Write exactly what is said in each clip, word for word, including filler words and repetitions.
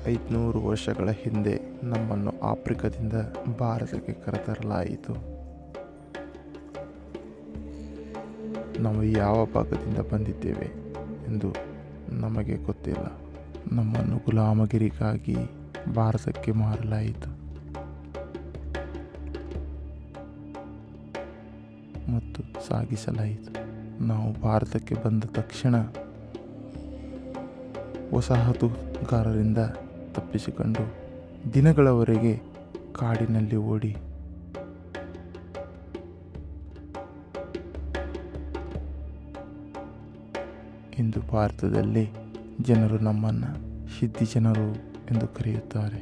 ಐದುನೂರು ವರ್ಷಗಳ ಹಿಂದೆ ನಮ್ಮನ್ನು ಆಫ್ರಿಕಾದಿಂದ ಭಾರತಕ್ಕೆ ಕರೆತರಲಾಯಿತು. ನಾವು ಯಾವ ಭಾಗದಿಂದ ಬಂದಿದ್ದೇವೆ ಎಂದು ನಮಗೆ ಗೊತ್ತಿಲ್ಲ. ನಮ್ಮನ್ನು ಗುಲಾಮಗಿರಿಗಾಗಿ ಭಾರತಕ್ಕೆ ಮಾರಲಾಯಿತು ಮತ್ತು ಸಾಗಿಸಲಾಯಿತು. ನಾವು ಭಾರತಕ್ಕೆ ಬಂದ ತಕ್ಷಣ ವಸಾಹತುಗಾರರಿಂದ ತಪ್ಪಿಸಿಕೊಂಡು ದಿನಗಳವರೆಗೆ ಕಾಡಿನಲ್ಲಿ ಓಡಿ ಇಂದು ಭಾರತದಲ್ಲಿ ಜನರು ನಮ್ಮನ್ನು ಸಿದ್ದಿ ಜನರು ಎಂದು ಕರೆಯುತ್ತಾರೆ.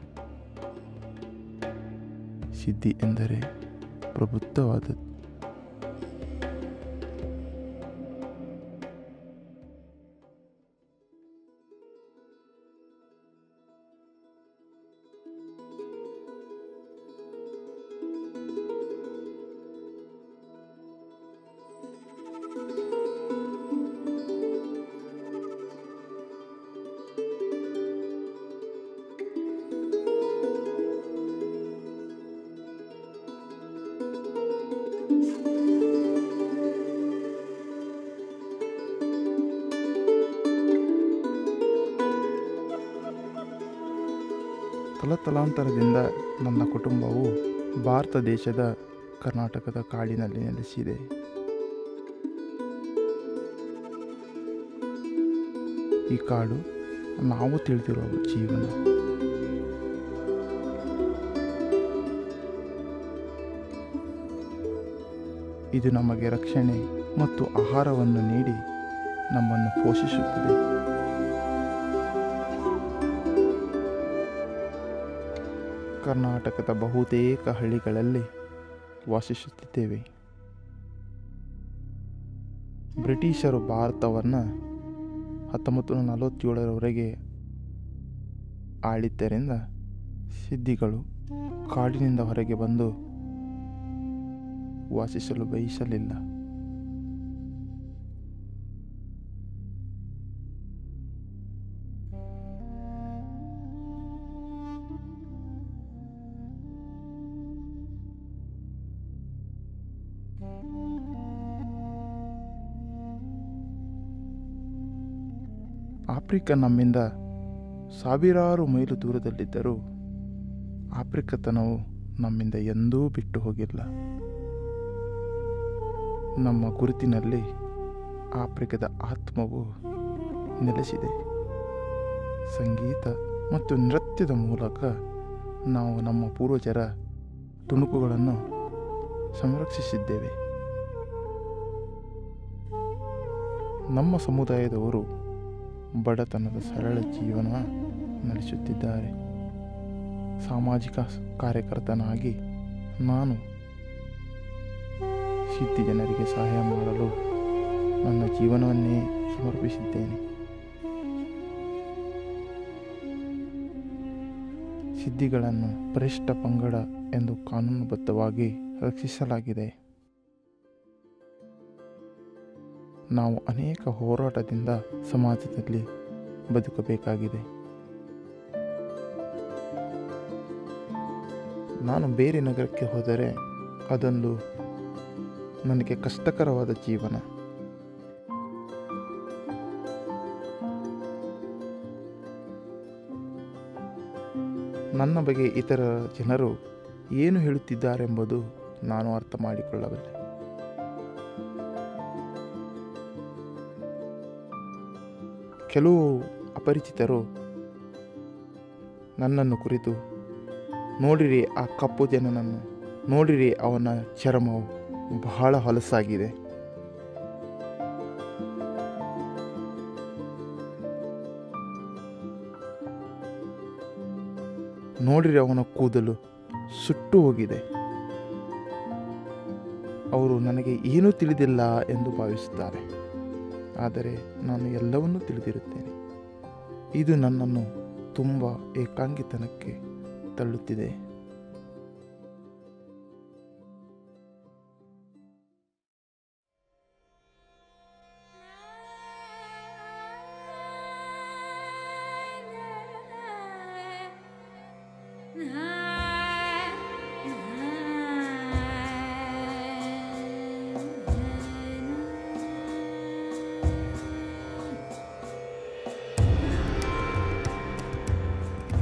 ಸಿದ್ದಿ ಎಂದರೆ ಪ್ರಬುದ್ಧವಾದದ್ದು. ತಲತಲಾಂತರದಿಂದ ನನ್ನ ಕುಟುಂಬವು ಭಾರತ ದೇಶದ ಕರ್ನಾಟಕದ ಕಾಡಿನಲ್ಲಿ ನೆಲೆಸಿದೆ. ಈ ಕಾಡು ನಾವು ತಿಳಿದಿರುವ ಜೀವನ. ಇದು ನಮಗೆ ರಕ್ಷಣೆ ಮತ್ತು ಆಹಾರವನ್ನು ನೀಡಿ ನಮ್ಮನ್ನು ಪೋಷಿಸುತ್ತಿದೆ. ಕರ್ನಾಟಕದ ಬಹುತೇಕ ಹಳ್ಳಿಗಳಲ್ಲಿ ವಾಸಿಸುತ್ತಿದ್ದೇವೆ. ಬ್ರಿಟಿಷರು ಭಾರತವನ್ನು ಹತ್ತೊಂಬತ್ತು ನೂರ ನಲವತ್ತೇಳರವರೆಗೆ ಆಳಿದ್ದರಿಂದ ಸಿದ್ದಿಗಳು ಕಾಡಿನಿಂದ ಹೊರಗೆ ಬಂದು ವಾಸಿಸಲು ಬಯಸಲಿಲ್ಲ. ಆಫ್ರಿಕಾ ನಮ್ಮಿಂದ ಸಾವಿರಾರು ಮೈಲು ದೂರದಲ್ಲಿದ್ದರೂ ಆಫ್ರಿಕತನವು ನಮ್ಮಿಂದ ಎಂದೂ ಬಿಟ್ಟು ಹೋಗಿಲ್ಲ. ನಮ್ಮ ಗುರುತಿನಲ್ಲಿ ಆಫ್ರಿಕದ ಆತ್ಮವು ನೆಲೆಸಿದೆ. ಸಂಗೀತ ಮತ್ತು ನೃತ್ಯದ ಮೂಲಕ ನಾವು ನಮ್ಮ ಪೂರ್ವಜರ ತುಣುಕುಗಳನ್ನು ಸಂರಕ್ಷಿಸಿದ್ದೇವೆ. ನಮ್ಮ ಸಮುದಾಯದವರು ಬಡತನದ ಸರಳ ಜೀವನ ನಡೆಸುತ್ತಿದ್ದಾರೆ. ಸಾಮಾಜಿಕ ಕಾರ್ಯಕರ್ತನಾಗಿ ನಾನು ಸಿದ್ದಿ ಜನರಿಗೆ ಸಹಾಯ ಮಾಡಲು ನನ್ನ ಜೀವನವನ್ನೇ ಸಮರ್ಪಿಸಿದ್ದೇನೆ. ಸಿದ್ದಿಗಳನ್ನು ಪರಿಶಿಷ್ಟ ಪಂಗಡ ಎಂದು ಕಾನೂನುಬದ್ಧವಾಗಿ ರಕ್ಷಿಸಲಾಗಿದೆ. ನಾವು ಅನೇಕ ಹೋರಾಟದಿಂದ ಸಮಾಜದಲ್ಲಿ ಬದುಕಬೇಕಾಗಿದೆ. ನಾನು ಬೇರೆ ನಗರಕ್ಕೆ ಹೋದರೆ ಅದೊಂದು ನನಗೆ ಕಷ್ಟಕರವಾದ ಜೀವನ. ನನ್ನ ಬಗ್ಗೆ ಇತರ ಜನರು ಏನು ಹೇಳುತ್ತಿದ್ದಾರೆಂಬುದು ನಾನು ಅರ್ಥ ಮಾಡಿಕೊಳ್ಳಬಲ್ಲೆ. ಕೆಲವು ಅಪರಿಚಿತರು ನನ್ನನ್ನು ಕುರಿತು, ನೋಡಿರಿ ಆ ಕಪ್ಪು ಜನನನ್ನು, ನೋಡಿರಿ ಅವನ ಚರ್ಮವು ಬಹಳ ಹೊಲಸಾಗಿದೆ, ನೋಡಿರಿ ಅವನ ಕೂದಲು ಸುಟ್ಟು ಹೋಗಿದೆ. ಅವರು ನನಗೆ ಏನೂ ತಿಳಿದಿಲ್ಲ ಎಂದು ಭಾವಿಸುತ್ತಾರೆ. ಆದರೆ ನಾನು ಎಲ್ಲವನ್ನೂ ತಿಳಿದಿರುತ್ತೇನೆ. ಇದು ನನ್ನನ್ನು ತುಂಬ ಏಕಾಂಗಿತನಕ್ಕೆ ತಳ್ಳುತ್ತಿದೆ.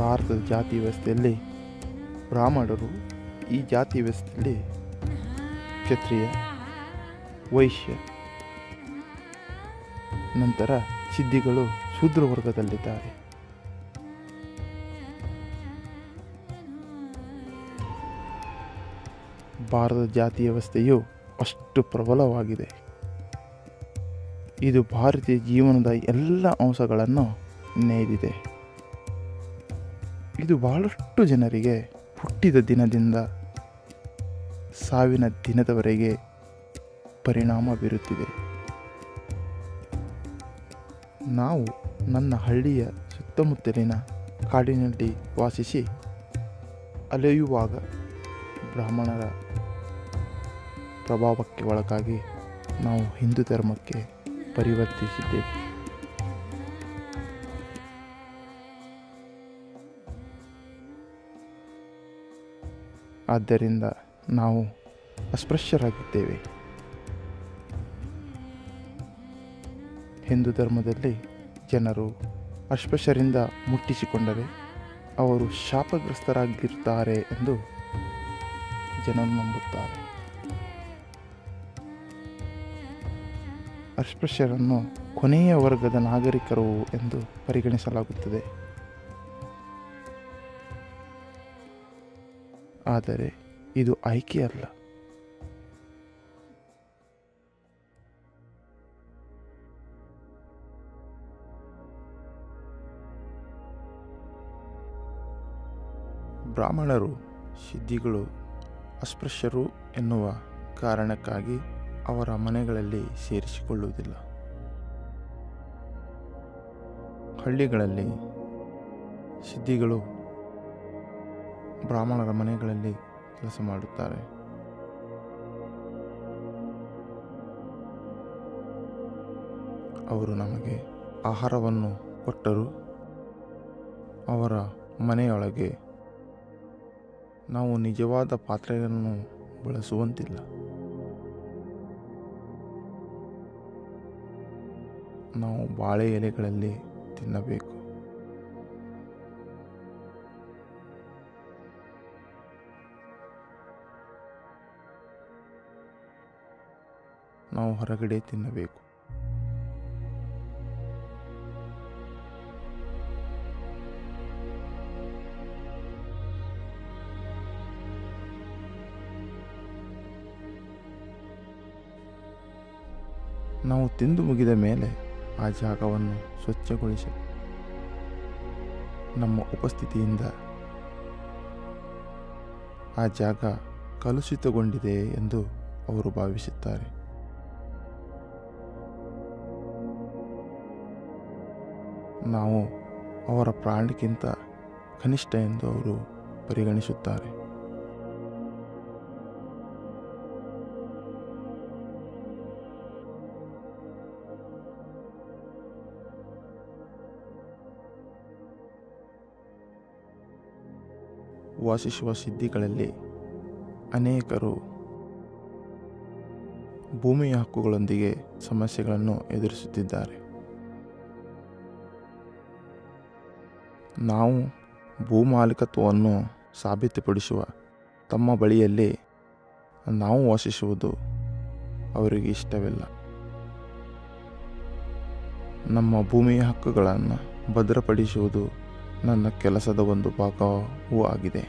ಭಾರತದ ಜಾತಿ ವ್ಯವಸ್ಥೆಯಲ್ಲಿ ಬ್ರಾಹ್ಮಣರು ಈ ಜಾತಿ ವ್ಯವಸ್ಥೆಯಲ್ಲಿ ಕ್ಷತ್ರಿಯ, ವೈಶ್ಯ, ನಂತರ ಸಿದ್ಧಿಗಳು ಶೂದ್ರ ವರ್ಗದಲ್ಲಿದ್ದಾರೆ. ಭಾರತದ ಜಾತಿ ವ್ಯವಸ್ಥೆಯು ಅಷ್ಟು ಪ್ರಬಲವಾಗಿದೆ. ಇದು ಭಾರತೀಯ ಜೀವನದ ಎಲ್ಲ ಅಂಶಗಳನ್ನು ನೇಯ್ದಿದೆ. ಇದು ಬಹಳಷ್ಟು ಜನರಿಗೆ ಹುಟ್ಟಿದ ದಿನದಿಂದ ಸಾವಿನ ದಿನದವರೆಗೆ ಪರಿಣಾಮ ಬೀರುತ್ತಿದೆ. ನಾವು ನನ್ನ ಹಳ್ಳಿಯ ಸುತ್ತಮುತ್ತಲಿನ ಕಾಡಿನಲ್ಲಿ ವಾಸಿಸಿ ಅಲೆಯುವಾಗ ಬ್ರಾಹ್ಮಣರ ಪ್ರಭಾವಕ್ಕೆ ಒಳಗಾಗಿ ನಾವು ಹಿಂದೂ ಧರ್ಮಕ್ಕೆ ಪರಿವರ್ತಿಸಿದ್ದೇವೆ. ಆದ್ದರಿಂದ ನಾವು ಅಸ್ಪೃಶ್ಯರಾಗಿದ್ದೇವೆ. ಹಿಂದೂ ಧರ್ಮದಲ್ಲಿ ಜನರು ಅಸ್ಪೃಶ್ಯರಿಂದ ಮುಟ್ಟಿಸಿಕೊಂಡರೆ ಅವರು ಶಾಪಗ್ರಸ್ತರಾಗಿರ್ತಾರೆ ಎಂದು ಜನರು ನಂಬುತ್ತಾರೆ. ಅಸ್ಪೃಶ್ಯರನ್ನು ಕೊನೆಯ ವರ್ಗದ ನಾಗರಿಕರು ಎಂದು ಪರಿಗಣಿಸಲಾಗುತ್ತದೆ. ಆದರೆ ಇದು ಆಯ್ಕೆ ಅಲ್ಲ. ಬ್ರಾಹ್ಮಣರು, ಸಿದ್ಧಿಗಳು ಅಸ್ಪೃಶ್ಯರು ಎನ್ನುವ ಕಾರಣಕ್ಕಾಗಿ ಅವರ ಮನೆಗಳಲ್ಲಿ ಸೇರಿಸಿಕೊಳ್ಳುವುದಿಲ್ಲ. ಹಳ್ಳಿಗಳಲ್ಲಿ ಸಿದ್ಧಿಗಳು ಬ್ರಾಹ್ಮಣರ ಮನೆಗಳಲ್ಲಿ ಕೆಲಸ ಮಾಡುತ್ತಾರೆ. ಅವರು ನಮಗೆ ಆಹಾರವನ್ನು ಕೊಟ್ಟರೂ ಅವರ ಮನೆಯೊಳಗೆ ನಾವು ನಿಜವಾದ ಪಾತ್ರೆಯನ್ನು ಬಳಸುವಂತಿಲ್ಲ. ನಾವು ಬಾಳೆ ಎಲೆಗಳಲ್ಲಿ ತಿನ್ನಬೇಕು. ನಾವು ಹೊರಗಡೆ ತಿನ್ನಬೇಕು. ನಾವು ತಿಂದು ಮುಗಿದ ಮೇಲೆ ಆ ಜಾಗವನ್ನು ಸ್ವಚ್ಛಗೊಳಿಸಿ ನಮ್ಮ ಉಪಸ್ಥಿತಿಯಿಂದ ಆ ಜಾಗ ಕಲುಷಿತಗೊಂಡಿದೆ ಎಂದು ಅವರು ಭಾವಿಸುತ್ತಾರೆ. ನಾವು ಅವರ ಪ್ರಾಣಕ್ಕಿಂತ ಕನಿಷ್ಠ ಎಂದು ಅವರು ಪರಿಗಣಿಸುತ್ತಾರೆ. ವಾಸಿಸುವ ಸಿದ್ಧಿಗಳಲ್ಲಿ ಅನೇಕರು ಭೂಮಿಯ ಹಕ್ಕುಗಳೊಂದಿಗೆ ಸಮಸ್ಯೆಗಳನ್ನು ಎದುರಿಸುತ್ತಿದ್ದಾರೆ. ನಾವು ಭೂಮಾಲೀಕತ್ವವನ್ನು ಸಾಬೀತುಪಡಿಸುವ ತಮ್ಮ ಬಳಿಯಲ್ಲಿ ನಾವು ವಾಸಿಸುವುದು ಅವರಿಗೆ ಇಷ್ಟವಿಲ್ಲ. ನಮ್ಮ ಭೂಮಿಯ ಹಕ್ಕುಗಳನ್ನು ಭದ್ರಪಡಿಸುವುದು ನನ್ನ ಕೆಲಸದ ಒಂದು ಭಾಗವೂ ಆಗಿದೆ.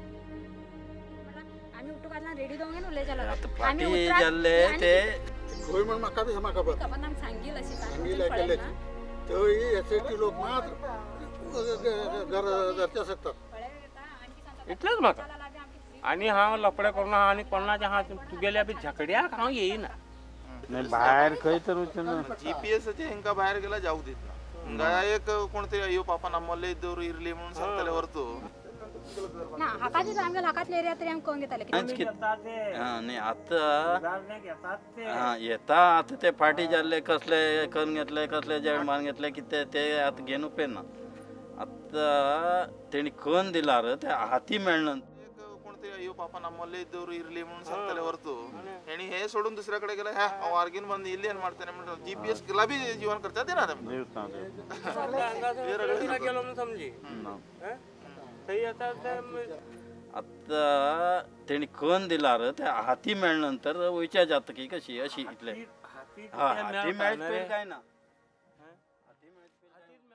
इतलंच म्हाका आनी हांव लपडे करून आनी कोणाच्या हात तुगेल्या बी झकड्याक हांव येयना भायर खंय तर ಜಿಪಿಎಸ್चे ಹಿಂಗ बाहेर गेला जाऊ देत ना ಹಿಂಗ एक कोणतरी अयो पापा ನಮ್ಮಲ್ಲೇ ಇದ್ದವರು ಇರಲಿ म्हणून सांगतले ಹೊರತು ना हाकाची आमगे हाकातले एरिया तरी आमको घेताले हा नाही आता हा येता आता ते पार्टी जाल्ले कसले करून घेतले कसले जेवण मान घेतले की ते ते आता घेऊन उपेना आता तेणी करून दिलार ते हाती मेळना कोणतरी अयो पापा ನಮ್ಮಲ್ಲೇ ಇದ್ದವರು ಇರಲಿ म्हणून सांगतले ಹೊರತು हेणी हे सोडून दुसऱ्या कडे गेला हा अव आर्गिन बंद ಇಲ್ಲಿ ಏನು ಮಾಡ್ತಾನೆ म्हणून जीपीएस गेला भी जीवन करता देना देवता देवता गेलो म्हणून समजी आता तेणी कन दिल्यार ते हाती मेळ्ळे नंतर वयच्या जातकी कशी अशी इतले हा हाती मेळच पयलीं काय ना हाती मेळच पयलीं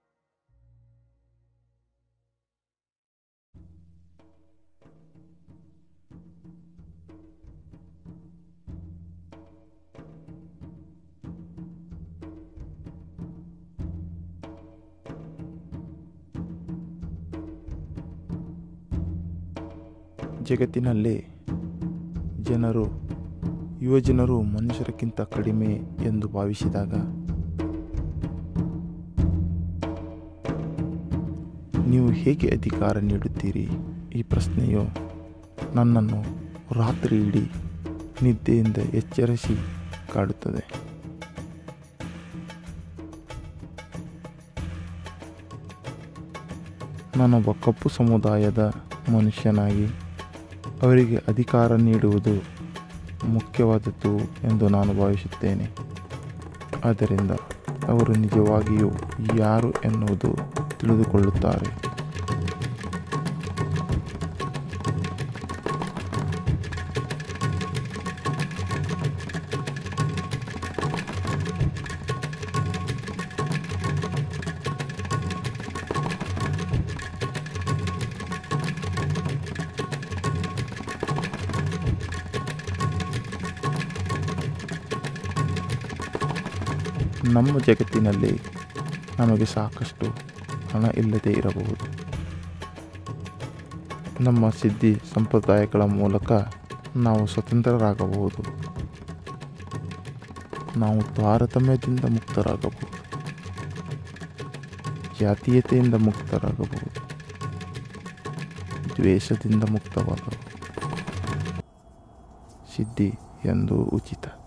ಜಗತ್ತಿನಲ್ಲಿ ಜನರು ಯುವಜನರು ಮನುಷ್ಯರಕ್ಕಿಂತ ಕಡಿಮೆ ಎಂದು ಭಾವಿಸಿದಾಗ ನೀವು ಹೇಗೆ ಅಧಿಕಾರ ನೀಡುತ್ತೀರಿ? ಈ ಪ್ರಶ್ನೆಯು ನನ್ನನ್ನು ರಾತ್ರಿ ಇಡೀ ನಿದ್ದೆಯಿಂದ ಎಚ್ಚರಿಸಿ ಕಾಡುತ್ತದೆ. ನಾನೊಬ್ಬ ಕಪ್ಪು ಸಮುದಾಯದ ಮನುಷ್ಯನಾಗಿ ಅವರಿಗೆ ಅಧಿಕಾರ ನೀಡುವುದು ಮುಖ್ಯವಾದದ್ದು ಎಂದು ನಾನು ಭಾವಿಸುತ್ತೇನೆ. ಆದ್ದರಿಂದ ಅವರು ನಿಜವಾಗಿಯೂ ಯಾರು ಎನ್ನುವುದು ತಿಳಿದುಕೊಳ್ಳುತ್ತಾರೆ. ನಮ್ಮ ಜಗತ್ತಿನಲ್ಲಿ ನಮಗೆ ಸಾಕಷ್ಟು ಹಣ ಇಲ್ಲದೇ ಇರಬಹುದು. ನಮ್ಮ ಸಿದ್ಧಿ ಸಂಪ್ರದಾಯಗಳ ಮೂಲಕ ನಾವು ಸ್ವತಂತ್ರರಾಗಬಹುದು. ನಾವು ತಾರತಮ್ಯದಿಂದ ಮುಕ್ತರಾಗಬಹುದು, ಜಾತೀಯತೆಯಿಂದ ಮುಕ್ತರಾಗಬಹುದು, ದ್ವೇಷದಿಂದ ಮುಕ್ತವಾಗಬಹುದು. ಸಿದ್ಧಿ ಎಂದು ಉಚಿತ.